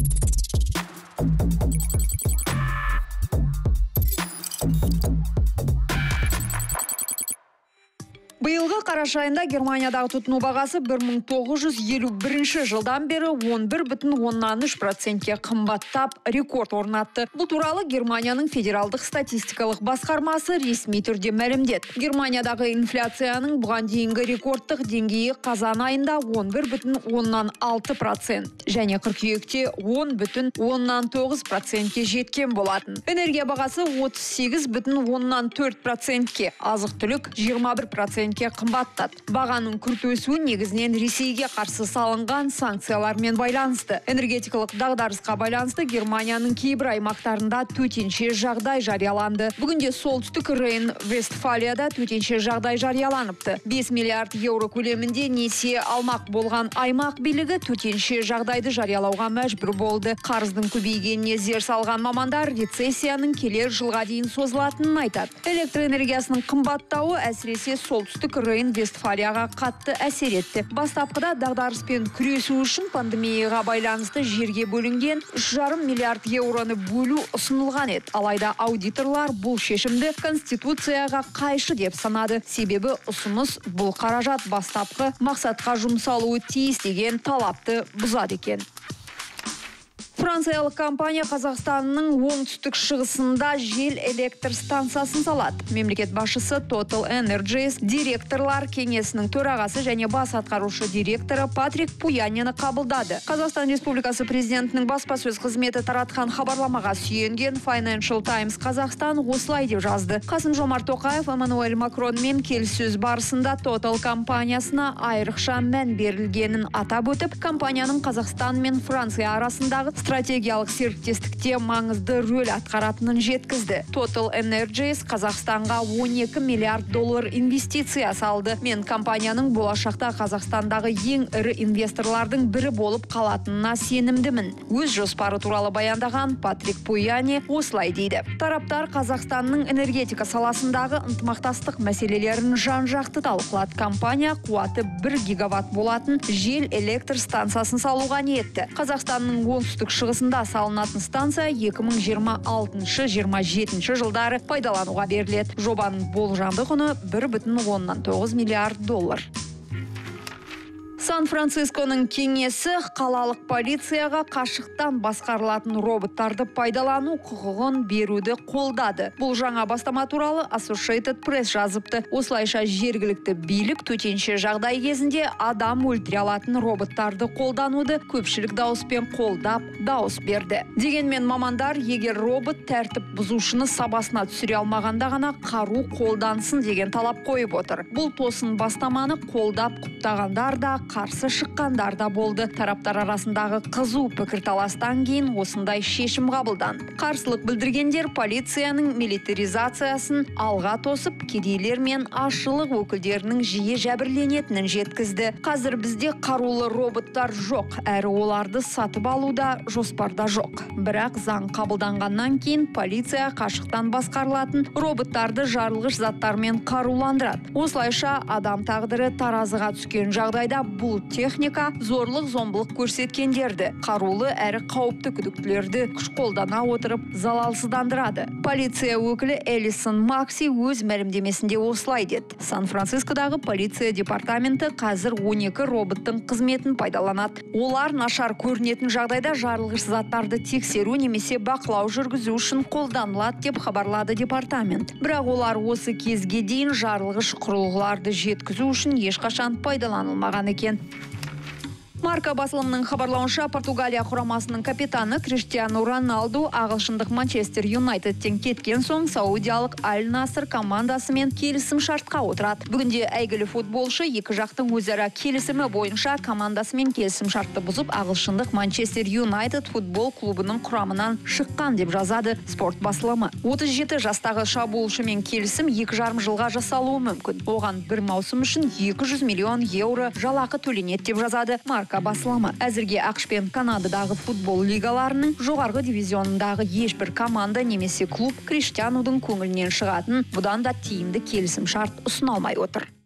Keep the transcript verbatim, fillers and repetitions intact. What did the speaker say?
Быйылғы қараша айында Германиядағы тұтыну бағасы бір мың тоғыз жүз елу бірінші жылдан бері он бір бүтін оннан үш процентке қымбаттап рекорд орнатты. Бұл туралы Германияның федералдық статистикалық басқармасы ресми түрде мәлімдеді. Германиядағы инфляцияның бұған дейінгі рекордтық деңгейі қазан айында он бір бүтін оннан алты процент және қыркүйекте он бүтін оннан тоғыз процентке жеткен болатын. Энергия бағасы отыз сегіз бүтін оннан төрт процентке, азық-түлік жиырма бір процентке қымбаттады. Бағаның күрт өсуі негізінен Ресейге қарсы салынған санкциялармен байланысты. Энергетикалық дағдарысқа байланысты Германияның кейбір аймақтарында төтенше жағдай жарияланды. Бүгінде солтүстік Рейн-Вестфалияда төтенше жағдай жарияланыпты. бес миллиард еуро көлемінде несие алмақ болған аймақ билігі төтенше жағдайды жариялауға мәжбүр болды. Қарыздың көбейгеніне зер салған мамандар рецессияның келер жылға дейін созылатынын айтады. Электр энергиясының қымбаттауы әсіресе солтүстік Рейн-Вестфалияға қатты әсер етті. Бастапқыда дағдарыспен күресу үшін пандемияға байланысты жерге бөлінген үш жарым миллиард еуроны бөлу ұсынылған еді. Алайда аудиторлар бұл шешімді Конституцияға қайшы деп санады. Себебі ұсыныс бұл қаражат бастапқы мақсатқа жұмсалуы тиіс деген талапты бұзады екен. Франциялық компания Қазақстанның оңтүстік шығысында жел электр станциясын салады. Мемлекет басшысы Total Energies директорлар кеңесінің төрағасы және бас атқарушы директоры Патрик Пуянины қабылдады. Қазақстан Республикасы президентінің баспасөз қызметі таратқан хабарламаға сүйенген Financial Times Қазақстан осылай деп жазды. Қасым-Жомарт Тоқаев Эммануэль Макронмен келіссөз барысында Total компаниясына айрықша мән берілгенін атап өтіп, компанияның Қазақстан мен Франция арасындағы стратегиялық серіктестікте маңызды рөл атқаратынын жеткізді. Total Energies Қазақстанға он екі миллиард доллар инвестиция салды. Мен компанияның болашақта Қазақстандағы ең ірі инвесторлардың бірі болып қалатынына сенімдімін. Өз жоспары туралы баяндаған Патрик Пуяни осылай дейді. Тараптар Қазақстанның энергетика саласындағы ынтымақтастық мәселелерін жан-жақты талқылады. Компания қуаты бір гигаватт болатын жел электр станциясын салуға ниетті. Қазақстанның оңтүстік шығысында салынатын станция екі мың жиырма алтыншы - жиырма жетінші жылдары пайдалануға беріледі. Жобаның болжамды құны бір бүтін оннан тоғыз миллиард доллар. Сан-Францисконың кеңесі қалалық полицияға қашықтан басқарылатын роботтарды пайдалану құқығын беруді қолдады. Бұл жаңа бастама туралы Associated Press жазыпты. Осылайша жергілікті билік төтенше жағдай кезінде адам өлтіре алатын роботтарды қолдануды көпшілік дауыспен қолдап дауыс берді. Дегенмен мамандар, егер робот тәртіп бұзушыны сабасына түсіре алмағанда ғана қару қолдансын деген талап қойып отыр. Бұл тосын бастаманы қолдап құптағандар да қарсы шыққандар да болды. Тараптар арасындағы қызу пікірталастан кейін осындай шешім қабылданды. Қарсылық білдіргендер полицияның милитаризациясын алға тосып, кедейлер мен ашылық өкілдерінің жиі жәбірленетінін жеткізді. Қазір бізде қарулы роботтар жоқ, әрі оларды сатып алуда жоспарда жоқ. Бірақ заң қабылданғаннан кейін полиция қашықтан басқарылатын роботтарды жарылғыш заттармен қаруландырады. Осылайша адам тағдыры таразыға түскен жағдайда бұл техника зорлық зомбылық көрсеткендерді, қарулы әрі қауіпті күдіктілерді күш қолдана отырып залалсыздандырады. Полиция өкілі Элисон Макси өз мәлімдемесінде осылай деді. Сан-Францискодағы полиция департаменті қазір он екі роботтың қызметін пайдаланады. Олар нашар көрінетін жағдайда жарылғыш заттарды тексеру немесе бақылау жүргізу үшін қолданылады деп хабарлады департамент. Бірақ олар осы кезге дейін жарылғыш құрылғыларды жеткізу үшін ешқашан пайдаланылмаған екен. Марка басылымының хабарлауынша Португалия құрамасының капитаны Криштиану Роналду ағылшындық Манчестер Юнайтедтен кеткен соң саудиялық Аль-Наср командасымен келісім шартқа отырады. Бүгінде әйгілі футболшы екі жақтың өзара келісімі бойынша командасымен келісім шартты бұзып, ағылшындық Манчестер Юнайтед футбол клубының құрамынан шыққан деп жазады спорт басылымы. отыз жеті жастағы шабуылшымен келісім екі жарым жылға жасалуы мүмкін. Оған бір маусым үшін екі жүз миллион еуро жалақы төленеді деп жазады Марка басылымы. Әзірге ақш пен Канададағы футбол лигаларының жоғарғы дивизионындағы ешбір команда немесе клуб Криштианудың көңілінен шығатын, бұдан да тиімді келісім шарт ұсына алмай отыр.